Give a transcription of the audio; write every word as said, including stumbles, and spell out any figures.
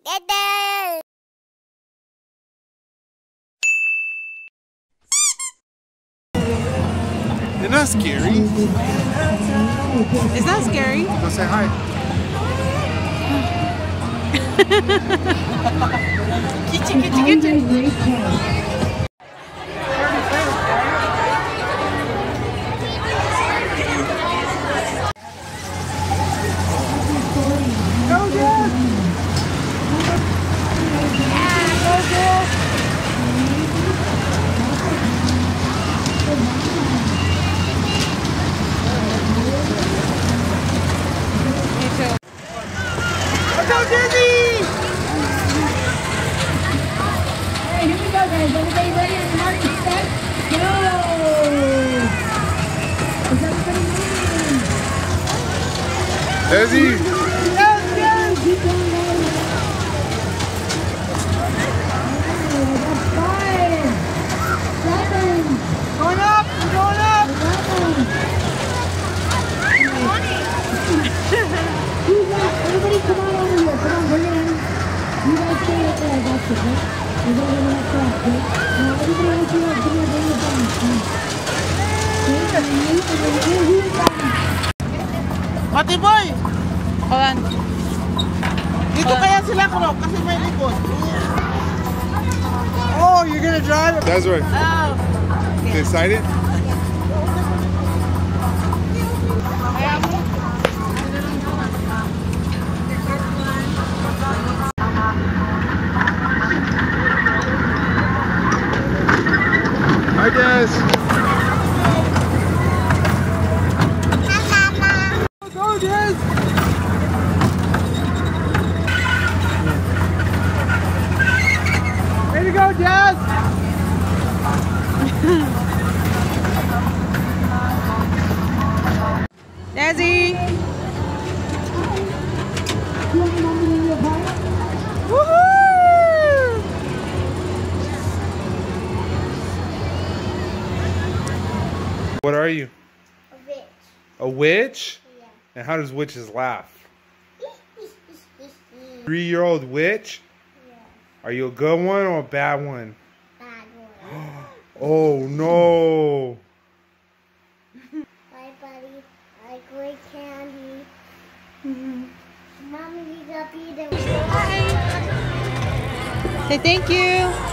It's not scary. It's not scary. Go say hi. Kitty, kitty, kitty. Go Disney! Alright, here we go guys. Everybody ready on the mark and set? Go! Is everybody moving? Desi! Yes, yes! Keep going guys. Alright, that's five. Seven. Going up, going up. Eleven. Who's that? Everybody come on over here. Come on, bring it in. You guys stay right there. That's it, right? We're going to go to the next okay? Now, everybody else you have, come here, bring it down. Come on. Okay, and you, and then you, who is that? Mati boy! Hold on. Dito kaya sila kulo kasi may likod. Oh, you're gonna drive it? That's right. Oh. You excited? Hi, Des. Go, Des. Way to go, Des. Desi! You want mommy in your car? Woohoo! What are you? A witch. A witch? Yeah. And how does witches laugh? Three-year-old witch? Yeah. Are you a good one or a bad one? Bad one. Oh no! Bye, buddy. I great candy. Mommy, you got me the. Say thank you.